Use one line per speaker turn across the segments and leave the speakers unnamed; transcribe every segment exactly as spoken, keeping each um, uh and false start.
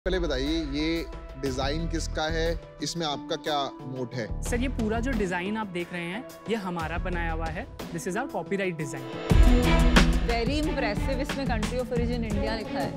पहले बताइए ये डिजाइन किसका है, इसमें आपका क्या मोट है?
सर ये पूरा जो डिजाइन आप देख रहे हैं ये हमारा बनाया हुआ है। This is our copyright design.
Very impressive, इसमें कंट्री ऑफ ओरिजिन इंडिया लिखा है।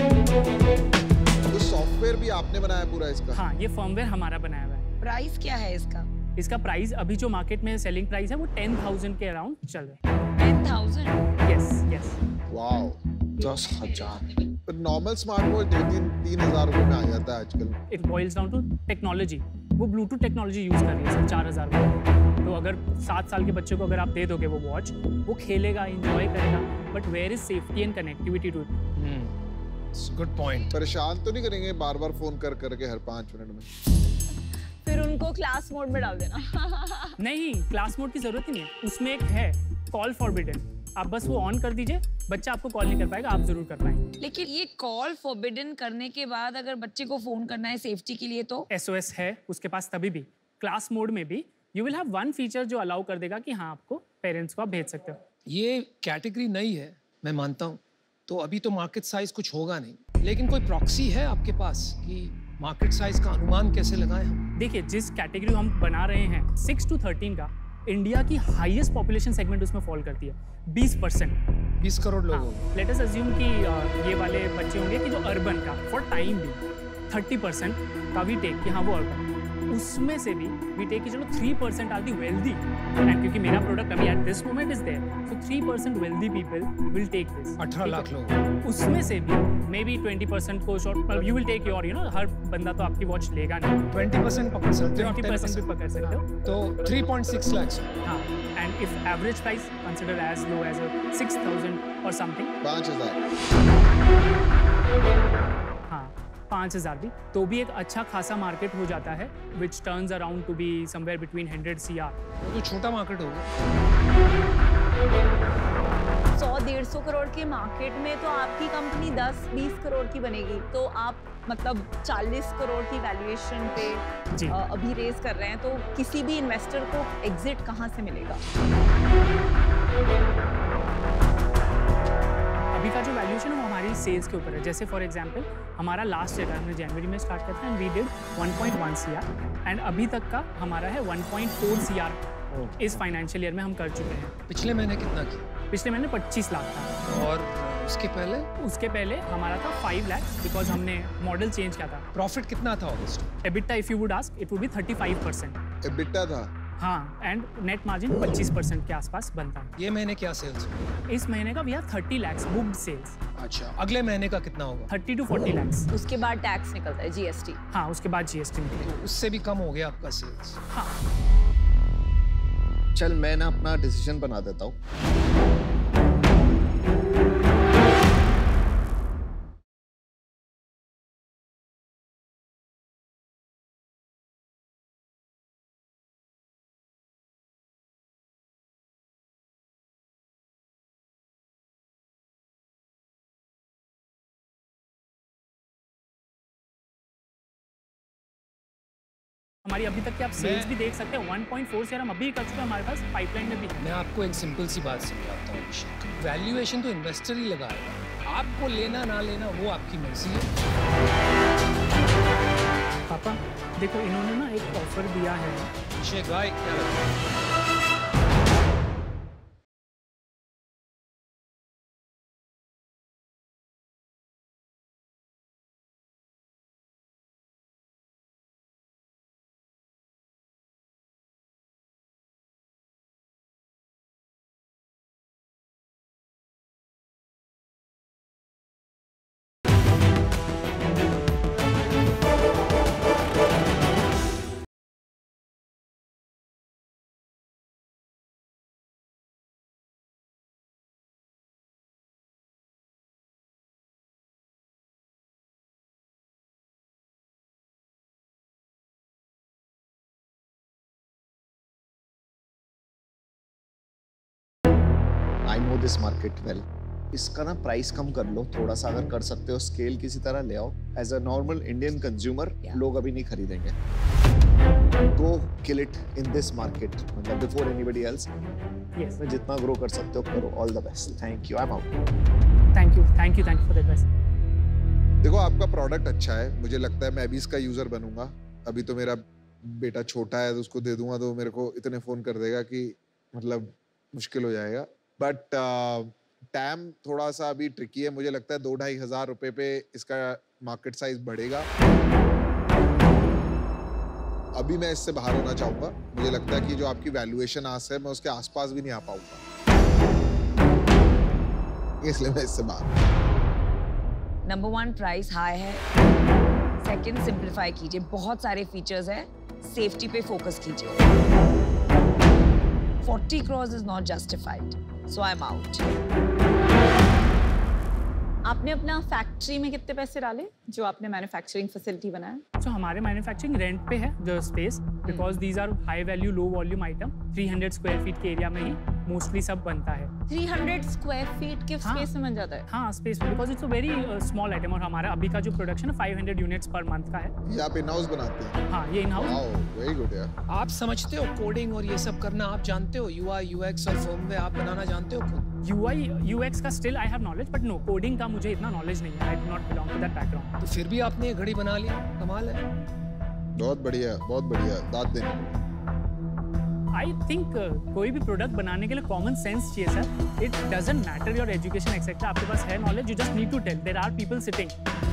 तो सॉफ्टवेयर भी आपने बनाया पूरा इसका?
हाँ, ये फर्मवेयर हमारा बनाया हुआ है।
प्राइस क्या है इसका?
इसका प्राइस अभी जो मार्केट में सेलिंग प्राइस है वो टेन थाउजेंड के अराउंड चल रहा है।
Ten thousand?
Yes yes.
Wow, दस हजार। पर नॉर्मल स्मार्ट वॉच दो तीन तीन हजार रुपए में आ जाता है आजकल।
It boils down to technology. वो ब्लूटूथ टेक्नोलॉजी यूज कर रही है सर, चार हजार में। तो अगर सात साल के बच्चे को अगर आप दे दोगे वो वॉच, वो खेलेगा, एंजॉय करेगा, but where is safety and connectivity to it?
Good point.
परेशान तो नहीं करेंगे बार बार फोन कर करके हर पाँच मिनट में?
फिर उनको क्लास मोड में डाल देना।
नहीं, क्लास मोड की जरूरत ही नहीं है। उसमें एक है कॉल फॉरबिडन, आप बस वो ऑन कर दीजिए, बच्चा आपको कॉल नहीं कर पाएगा, आप जरूर कर पाएंगे।
लेकिन ये कॉल फॉरबिडन करने के बाद अगर बच्चे को फोन करना है सेफ्टी के लिए तो
एसओएस है उसके पास, तभी भी क्लास मोड में भी you will have one feature जो अलाउ कर देगा कि हाँ आपको पेरेंट्स को आप भेज सकते हो।
ये कैटेगरी नई है, मैं मानता हूँ, तो अभी तो मार्केट साइज कुछ होगा नहीं, लेकिन कोई प्रॉक्सी है आपके पास कि मार्केट साइज का अनुमान कैसे लगाएं हम?
देखिए, जिस कैटेगरी हम बना रहे हैं सिक्स टू थर्टीन का, इंडिया की हाईएस्ट पॉपुलेशन सेगमेंट उसमें फॉल करती है, बीस परसेंट।
बीस करोड़ लोग होंगे।
लेट अस अज्यूम कि ये वाले बच्चे होंगे कि जो अर्बन का फॉर टाइम भी थर्टी परसेंट का वी टेक कि हाँ वो अर्बन, उसमें से भी वी टेक कि चलो three percent are the wealthy, and क्योंकि मेरा प्रोडक्ट अभी at this moment is there, so three percent wealthy people will take this.
अठारह लाख लोग।
उसमें से भी मे बी ट्वेंटी परसेंट को short, you will take your, you know, हर बंदा तो आपकी वॉच लेगा नहीं।
ट्वेंटी परसेंट पकड़ सकते हो,
ट्वेंटी परसेंट भी पकड़ सकते हो,
तो थ्री पॉइंट सिक्स लाख।
हाँ, and if average price consider as low as six thousand और समथिंग,
पाँच हजार।
हाँ, पाँच हजार भी, तो भी एक अच्छा खासा मार्केट हो जाता है, which turns around to be somewhere between hundred C R.
तो छोटा मार्केट होगा।
सौ डेढ़ सौ करोड़ के मार्केट में तो आपकी कंपनी दस बीस करोड़ की बनेगी, तो आप मतलब चालीस करोड़ की वैल्यूएशन पे
जी।
आ, अभी रेज कर रहे हैं, तो किसी भी इन्वेस्टर को एग्जिट कहाँ से मिलेगा?
अभी का जो वैल्यूएशन है वो हमारी सेल्स के ऊपर है। जैसे फॉर एग्जांपल हमारा लास्ट ईयर हमने जनवरी में स्टार्ट किया था and we did one point one CR, and अभी तक का हमारा है वन पॉइंट फोर सीआर इस फाइनेंशियल ईयर में हम कर चुके हैं।
पिछले महीने कितना किया?
पिछले महीने पच्चीस लाख था।
और उसके पहले?
उसके पहले हमारा था फाइव लाख, बिकॉज हमने मॉडल चेंज किया था।
प्रॉफिट कितना था August?
EBITDA if you would ask it would be thirty five percent.
EBITDA था?
हाँ, एंड नेट मार्जिन पच्चीस परसेंट के आसपास बनता है।
ये महीने क्या सेल्स?
इस महीने का we have thirty lakh booked sales.
अच्छा, अगले महीने का कितना होगा?
Thirty to forty lakh.
उसके बाद टैक्स निकलता है, जीएसटी।
हाँ, उसके बाद जीएसटी निकलेगा।
उससे भी कम हो गया आपका सेल्स।
हाँ,
चल मैं ना अपना डिसीजन बना देता हूँ।
हमारी अभी तक की आप सेल्स भी देख सकते हैं, वन पॉइंट फोर से हम अभी कर चुके हैं, हमारे पास पाइपलाइन में भी है।
मैं आपको एक सिंपल सी बात समझाता हूँ अभिषेक, वैल्यूएशन तो इन्वेस्टर ही लगाएगा, आपको लेना ना लेना वो आपकी मर्जी है।
पापा देखो, इन्होंने ना एक ऑफर दिया है।
अभिषेक भाई क्या लगता है?
I know this market well. इसका ना प्राइस कम कर लो थोड़ा सा, अगर कर सकते हो स्केल किसी तरह ले आओ। As a normal Indian consumer लोग अभी नहीं खरीदेंगे। Go kill it in this market, मतलब before anybody else.
Yes.
जितना ग्रो कर सकते हो करो। All the best. Thank you. I'm out.
Thank you thank you thank you for the advice.
देखो आपका प्रोडक्ट अच्छा है, मुझे लगता है मैं भी इसका यूजर बनूंगा। अभी तो मेरा बेटा छोटा है तो उसको दे दूंगा तो मेरे को इतने फोन कर देगा कि मतलब मुश्किल हो जाएगा। बट टैम थोड़ा सा अभी ट्रिकी है, मुझे लगता है दो ढाई हजार रुपए पे इसका मार्केट साइज बढ़ेगा। अभी मैं इससे बाहर होना चाहूंगा। मुझे लगता है कि जो आपकी वैल्यूएशन आस है मैं उसके आसपास भी नहीं आ पाऊंगा, इसलिए मैं इससे बाहर।
नंबर वन, प्राइस हाई है। सेकंड, सिंप्लीफाई कीजिए, बहुत सारे फीचर्स है, सेफ्टी पे फोकस कीजिए। forty crores is not justified, so I'm out. आपने अपना फैक्ट्री में कितने पैसे डाले जो आपने मैन्युफैक्चरिंग फैसिलिटी बनाया?
So हमारे मैन्युफैक्चरिंग रेंट पे है the space, because these are high value low volume item. three hundred square feet के एरिया में ही मोस्टली सब बनता है।
three hundred स्क्वायर फीट के
हाँ,
स्पेस में बन जाता है?
हाँ, स्पेस में, because it's a very small item. और हमारा अभी का जो प्रोडक्शन है five hundred units per month का है।
ये आप इन हाउस बनाते हैं?
हाँ, ये in house.
Wow, very good यार।
आप समझते हो कोडिंग और ये सब करना, आप जानते हो यूआई यूएक्स और फर्मवेयर आप बनाना जानते हो खुद?
यूआई यूएक्स का still I have knowledge, but no, coding का मुझे इतना नॉलेज नहीं है। I do not belong to that background.
तो फिर भी आपने ये घड़ी बना ली, कमाल है।
बहुत बढ़िया, बहुत बढ़िया, दाद देने।
आई थिंक uh, कोई भी प्रोडक्ट बनाने के लिए कॉमन सेंस चाहिए sir. It doesn't matter your education etcetera, आपके पास है knowledge, you just need to tell. There are people sitting.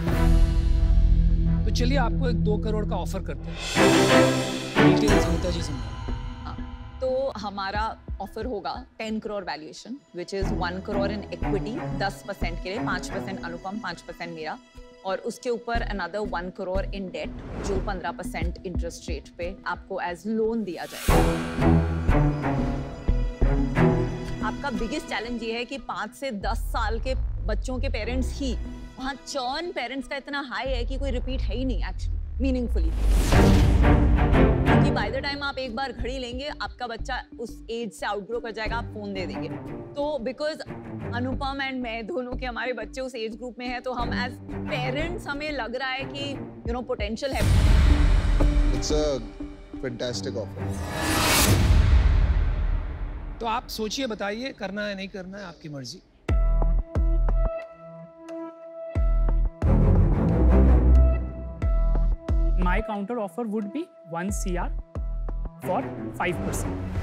तो चलिए आपको एक दो करोड़ का ऑफर करते हैं। डिटेल्स होता जी समझो।
तो हमारा ऑफर होगा ten crore valuation, which is one crore in equity, ten percent के लिए, five percent Anupam, five percent मेरा, और उसके ऊपर another one crore in debt जो fifteen परसेंट इंटरेस्ट रेट पे आपको एज लोन दिया जाएगा। आपका बिगेस्ट चैलेंज ये है कि पाँच से दस साल के बच्चों के पेरेंट्स ही, वहाँ चर्न पेरेंट्स का इतना हाई है कि कोई रिपीट है ही नहीं एक्चुअली मीनिंगफुली। क्योंकि बाय द टाइम आप एक बार घड़ी लेंगे आपका बच्चा उस एज से आउटग्रो कर जाएगा, आप फोन दे देंगे। तो बिकॉज अनुपम एंड मैं दोनों के हमारे बच्चे उस एज ग्रुप में हैं, तो हम एज पेरेंट्स हमें लग रहा है कि यू नो पोटेंशियल है।
It's a fantastic offer.
तो आप सोचिए, बताइए करना है नहीं करना है, आपकी मर्जी।
My counter offer would be one C R for five percent,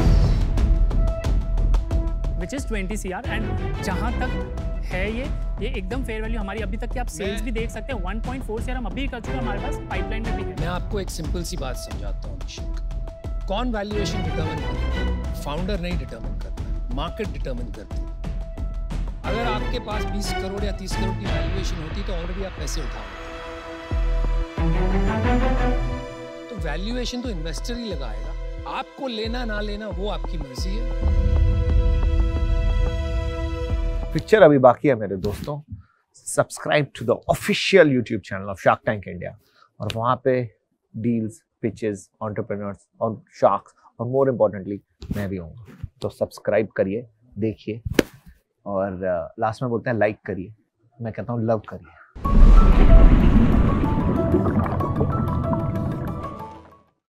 which is twenty C R. And जहाँ तक है ये ये एकदम फेयर वैल्यू हमारी अभी तक की आप सेल्स भी देख सकते हैं। one point four C R हम अभी कर चुके हैं, हमारे पास पाइपलाइन में भी है।
मैं आपको एक सिंपल सी बात समझाता हूँ अभिषेक। कौन वैल्यूएशन डिटरमिन करता है? फाउंडर नहीं डिटरमिन करता है, मार्केट डिटरमिन करती है। अगर आपके पास बीस करोड़ या तीस करोड़ की वैल्यूएशन होती तो ऑलरेडी आप पैसे उठा लेते। तो वैल्यूएशन तो इन्वेस्टर ही लगाएगा, आपको लेना ना लेना वो आपकी मर्जी है।
पिक्चर अभी बाकी है मेरे दोस्तों। Subscribe to the official YouTube channel of Shark Tank India, और वहाँ पे डील्स, पिचेस, एंटरप्रेन्योर्स और शार्क्स, और मोर इम्पोर्टेंटली मैं भी हूँ। तो सब्सक्राइब करिए, देखिए, और लास्ट में बोलते हैं लाइक करिए, मैं कहता हूँ लव करिए।